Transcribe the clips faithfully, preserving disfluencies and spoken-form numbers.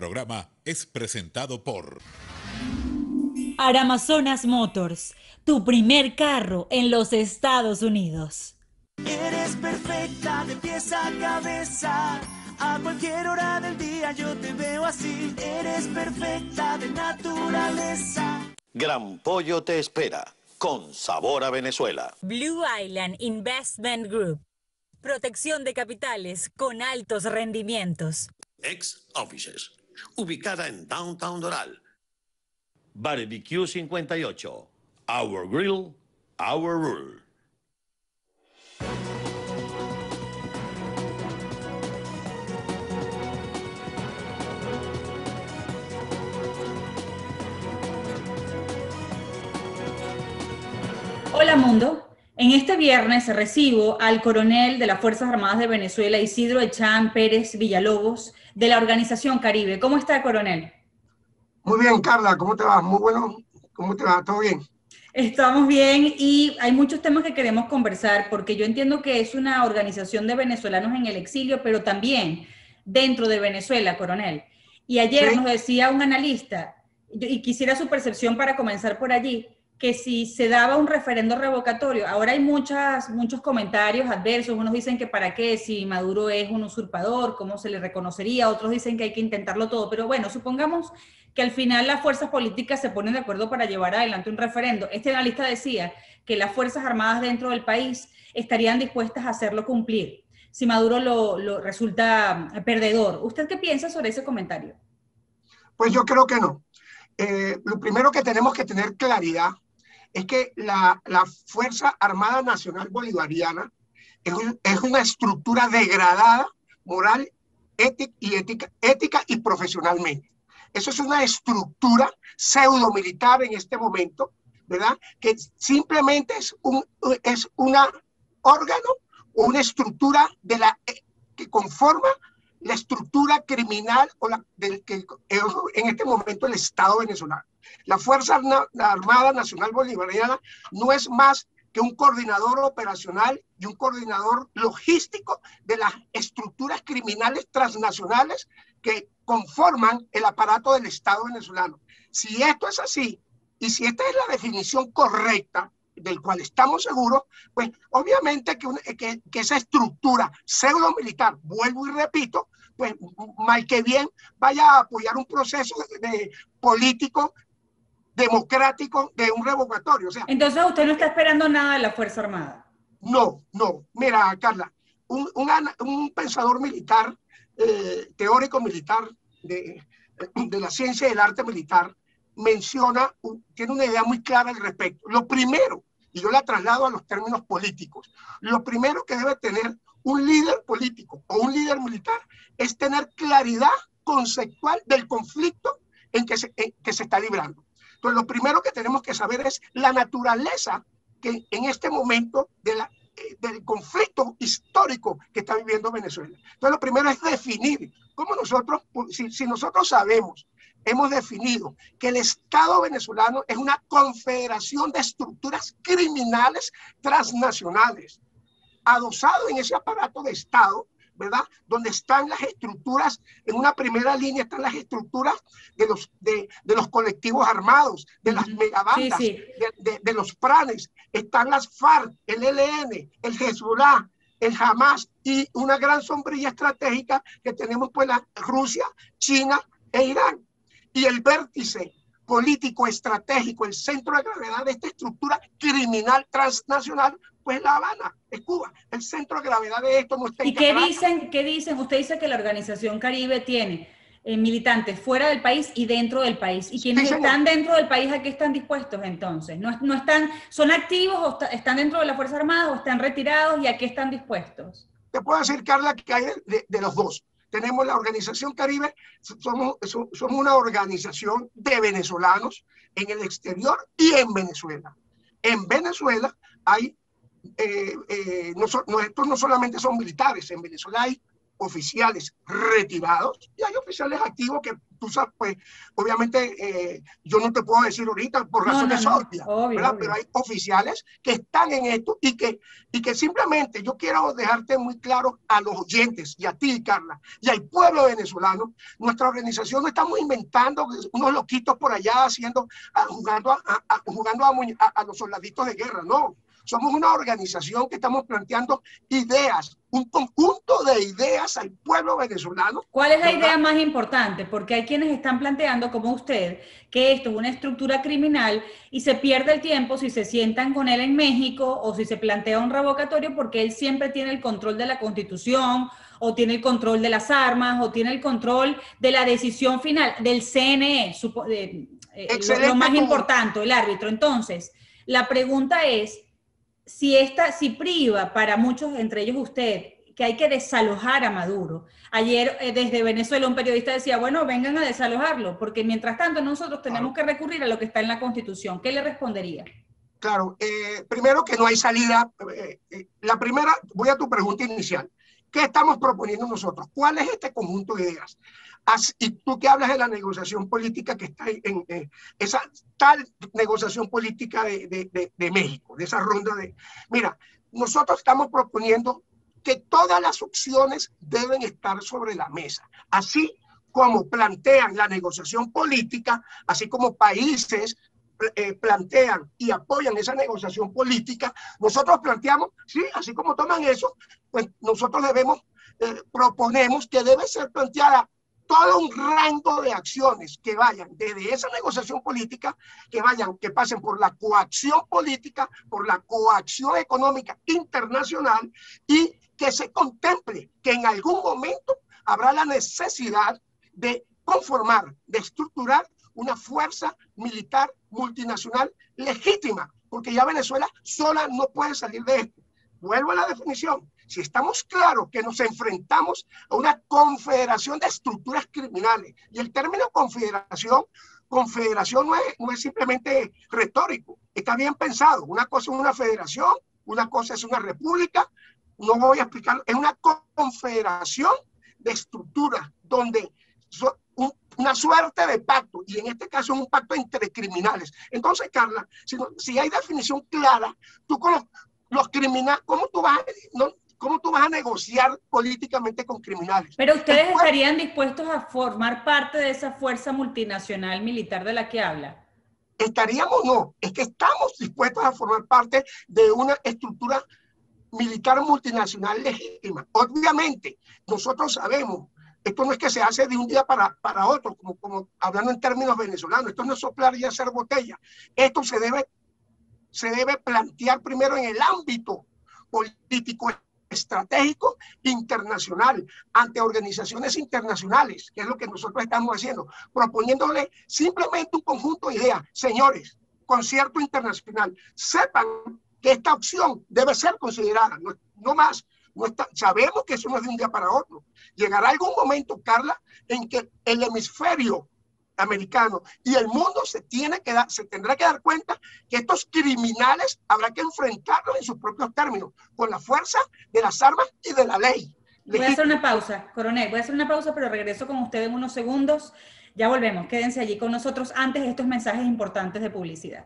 programa es presentado por Aramazonas Motors, tu primer carro en los Estados Unidos. Eres perfecta de pies a cabeza, a cualquier hora del día yo te veo así. Eres perfecta de naturaleza. Gran Pollo te espera, con sabor a Venezuela. Blue Island Investment Group, protección de capitales con altos rendimientos. Ex Offices, ubicada en Downtown Doral. Barbecue cincuenta y ocho, Our Grill, Our Rule. Hola mundo, en este viernes recibo al coronel de las Fuerzas Armadas de Venezuela, Isidro Echán Pérez Villalobos, de la Organización Caribe. ¿Cómo está, coronel? Muy bien, Carla, ¿cómo te va? Muy bueno, ¿cómo te va? ¿Todo bien? Estamos bien y hay muchos temas que queremos conversar porque yo entiendo que es una organización de venezolanos en el exilio, pero también dentro de Venezuela, coronel. Y ayer ¿Sí? nos decía un analista, y quisiera su percepción para comenzar por allí, que si se daba un referendo revocatorio, ahora hay muchas, muchos comentarios adversos, unos dicen que para qué, si Maduro es un usurpador, cómo se le reconocería, otros dicen que hay que intentarlo todo, pero bueno, supongamos que al final las fuerzas políticas se ponen de acuerdo para llevar adelante un referendo. Este analista decía que las Fuerzas Armadas dentro del país estarían dispuestas a hacerlo cumplir, si Maduro lo, lo resulta perdedor. ¿Usted qué piensa sobre ese comentario? Pues yo creo que no. Eh, lo primero que tenemos que tener claridad es que la, la Fuerza Armada Nacional Bolivariana es, un, es una estructura degradada moral, ética y, ética, ética y profesionalmente. Eso es una estructura pseudo militar en este momento, ¿verdad? Que simplemente es un es una órgano, una estructura de la, que conforma la estructura criminal o la, del que en este momento el Estado venezolano. La Fuerza Armada Nacional Bolivariana no es más que un coordinador operacional y un coordinador logístico de las estructuras criminales transnacionales que conforman el aparato del Estado venezolano. Si esto es así, y si esta es la definición correcta, del cual estamos seguros, pues obviamente que, que, que esa estructura pseudo militar, vuelvo y repito, pues mal que bien vaya a apoyar un proceso de, de político democrático de un revocatorio. O sea, entonces usted no está esperando nada de la Fuerza Armada. No, no. Mira, Carla, un, un, un pensador militar, eh, teórico militar de, de la ciencia y del arte militar, menciona, tiene una idea muy clara al respecto. Lo primero, y yo la traslado a los términos políticos, lo primero que debe tener un líder político o un líder militar es tener claridad conceptual del conflicto en que se, en que se está librando. Entonces, lo primero que tenemos que saber es la naturaleza que en este momento de la, eh, del conflicto histórico que está viviendo Venezuela. Entonces, lo primero es definir cómo nosotros, si, si nosotros sabemos, hemos definido que el Estado venezolano es una confederación de estructuras criminales transnacionales, adosado en ese aparato de Estado, ¿verdad? Donde están las estructuras, en una primera línea están las estructuras de los, de, de los colectivos armados, de las megabandas, sí, sí. De, de, de los pranes, están las FARC, el E L N, el Hezbollah, el Hamas y una gran sombrilla estratégica que tenemos pues la Rusia, China e Irán. Y el vértice político estratégico, el centro de gravedad de esta estructura criminal transnacional, pues La Habana, es Cuba. El centro de gravedad de esto no está en ¿Y qué dicen, qué dicen? Usted dice que la Organización Caribe tiene eh, militantes fuera del país y dentro del país. ¿Y quienes sí, están dentro del país a qué están dispuestos entonces? ¿No, no están, son activos o está, están dentro de la Fuerza Armada o están retirados y a qué están dispuestos? Te puedo decir, Carla, que hay de, de, de los dos. Tenemos la Organización Caribe, somos, somos una organización de venezolanos en el exterior y en Venezuela. En Venezuela hay, eh, eh, no, no, estos no solamente son militares, en Venezuela hay oficiales retirados y hay oficiales activos que tú sabes, pues obviamente eh, yo no te puedo decir ahorita por razones no, no, no. obvias, Obvio, ¿verdad? obvio. Pero hay oficiales que están en esto y que, y que simplemente yo quiero dejarte muy claro a los oyentes y a ti, Carla, y al pueblo venezolano, nuestra organización no estamos inventando unos loquitos por allá haciendo, a, jugando, a, a, jugando a, a, a los soldaditos de guerra, no. Somos una organización que estamos planteando ideas, un conjunto de ideas al pueblo venezolano. ¿Cuál es la ¿verdad? idea más importante? Porque hay quienes están planteando, como usted, que esto es una estructura criminal y se pierde el tiempo si se sientan con él en México o si se plantea un revocatorio porque él siempre tiene el control de la Constitución o tiene el control de las armas o tiene el control de la decisión final del C N E, supo, de, eh, lo, lo más importante, el árbitro. Entonces, la pregunta es, si, esta, si priva para muchos, entre ellos usted, que hay que desalojar a Maduro. Ayer eh, desde Venezuela un periodista decía, bueno, vengan a desalojarlo, porque mientras tanto nosotros tenemos claro. que recurrir a lo que está en la Constitución. ¿Qué le respondería? Claro, eh, primero que no hay salida. Eh, eh, la primera, voy a tu pregunta inicial. ¿Qué estamos proponiendo nosotros? ¿Cuál es este conjunto de ideas? As, y tú que hablas de la negociación política que está en, en, en esa tal negociación política de, de, de, de México, de esa ronda de... Mira, nosotros estamos proponiendo que todas las opciones deben estar sobre la mesa, así como plantean la negociación política, así como países eh, plantean y apoyan esa negociación política, nosotros planteamos, sí, así como toman eso, pues nosotros debemos, eh, proponemos que debe ser planteada todo un rango de acciones que vayan desde esa negociación política, que vayan, que pasen por la coacción política, por la coacción económica internacional y que se contemple que en algún momento habrá la necesidad de conformar, de estructurar una fuerza militar multinacional legítima, porque ya Venezuela sola no puede salir de esto. Vuelvo a la definición. Si estamos claros que nos enfrentamos a una confederación de estructuras criminales, y el término confederación, confederación no es, no es simplemente retórico, está bien pensado. Una cosa es una federación, una cosa es una república, no voy a explicar, es una confederación de estructuras donde so, un, una suerte de pacto, y en este caso es un pacto entre criminales. Entonces, Carla, si, no, si hay definición clara, tú con los, los criminales, ¿cómo tú vas a, no, ¿cómo tú vas a negociar políticamente con criminales? Pero ustedes Después, estarían dispuestos a formar parte de esa fuerza multinacional militar de la que habla. ¿Estaríamos? No, es que estamos dispuestos a formar parte de una estructura militar multinacional legítima. Obviamente, nosotros sabemos, esto no es que se hace de un día para, para otro, como, como hablando en términos venezolanos, esto no es soplar y hacer botella. Esto se debe, se debe plantear primero en el ámbito político estratégico internacional, ante organizaciones internacionales, que es lo que nosotros estamos haciendo, proponiéndole simplemente un conjunto de ideas. Señores, concierto internacional, sepan que esta opción debe ser considerada, no, no más. No está, sabemos que eso no es de un día para otro. Llegará algún momento, Carla, en que el hemisferio americano y el mundo se, tiene que dar, se tendrá que dar cuenta que estos criminales habrá que enfrentarlos en sus propios términos, con la fuerza de las armas y de la ley. Voy a hacer una pausa, coronel, voy a hacer una pausa, pero regreso con usted en unos segundos. Ya volvemos, quédense allí con nosotros antes de estos mensajes importantes de publicidad.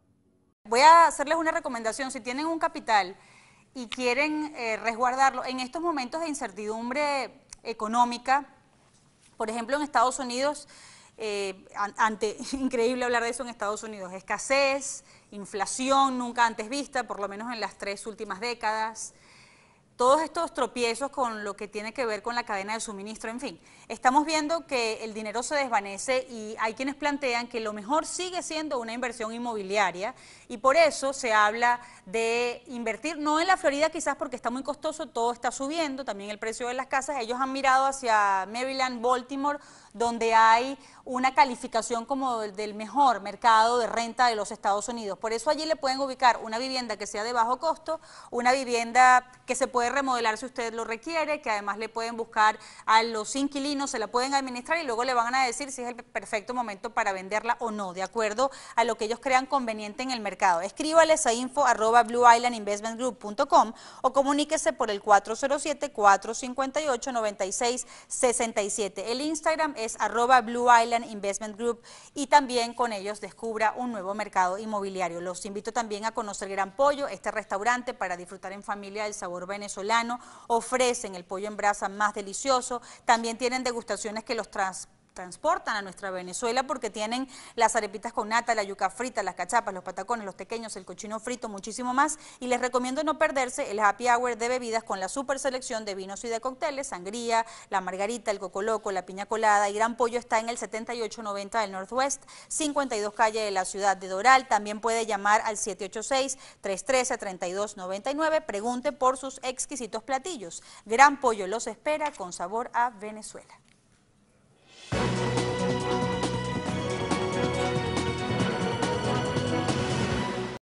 Voy a hacerles una recomendación. Si tienen un capital y quieren eh, resguardarlo en estos momentos de incertidumbre económica, por ejemplo en Estados Unidos, eh, ante, increíble hablar de eso en Estados Unidos, escasez, inflación nunca antes vista, por lo menos en las tres últimas décadas, todos estos tropiezos con lo que tiene que ver con la cadena de suministro, en fin, estamos viendo que el dinero se desvanece y hay quienes plantean que lo mejor sigue siendo una inversión inmobiliaria y por eso se habla de invertir, no en la Florida quizás porque está muy costoso, todo está subiendo, también el precio de las casas, ellos han mirado hacia Maryland, Baltimore, donde hay una calificación como del mejor mercado de renta de los Estados Unidos. Por eso allí le pueden ubicar una vivienda que sea de bajo costo, una vivienda que se puede remodelar si usted lo requiere, que además le pueden buscar a los inquilinos, se la pueden administrar y luego le van a decir si es el perfecto momento para venderla o no, de acuerdo a lo que ellos crean conveniente en el mercado. Escríbales a info arroba blue island investment group punto com o comuníquese por el cuatro cero siete, cuatro cinco ocho, nueve seis seis siete. El Instagram es arroba blue island investment group y también con ellos descubra un nuevo mercado inmobiliario. Los invito también a conocer Gran Pollo, este restaurante para disfrutar en familia del sabor venezolano. Ofrecen el pollo en brasa más delicioso, también tienen degustaciones que los trans transportan a nuestra Venezuela porque tienen las arepitas con nata, la yuca frita, las cachapas, los patacones, los tequeños, el cochino frito, muchísimo más. Y les recomiendo no perderse el happy hour de bebidas con la super selección de vinos y de cócteles, sangría, la margarita, el coco loco, la piña colada. Y Gran Pollo está en el setenta y ocho noventa del Northwest, cincuenta y dos calle de la ciudad de Doral. También puede llamar al siete ocho seis, tres uno tres, tres dos nueve nueve. Pregunte por sus exquisitos platillos. Gran Pollo los espera con sabor a Venezuela.